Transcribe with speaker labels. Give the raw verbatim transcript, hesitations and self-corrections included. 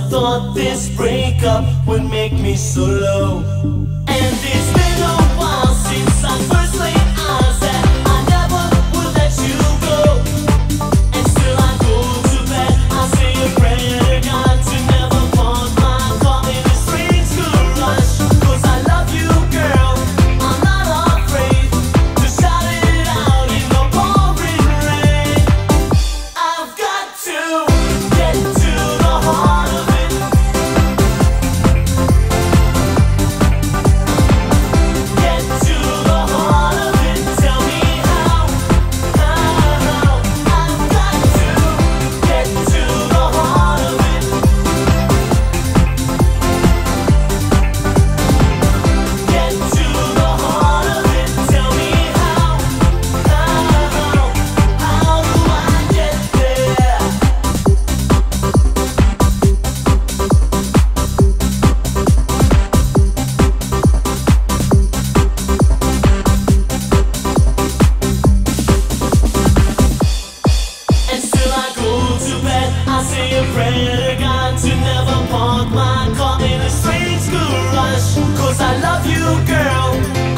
Speaker 1: thought this breakup would make me so low. And it's been a while since I first laid eyes that I never would let you go. And still I go to bed, I say a prayer to God to never park my car in a straight school rush. Cause I love you, girl, I'm not afraid to shout it out in the pouring rain. I've got to get to the heart of it. Get to the heart of it. Tell me how, how. I've got to get to the heart of it. Get to the heart of it. Tell me how, how. How do I get there? And still I go to bed, I say a prayer to God to never park my car in a straight school rush. Cause I love you, girl,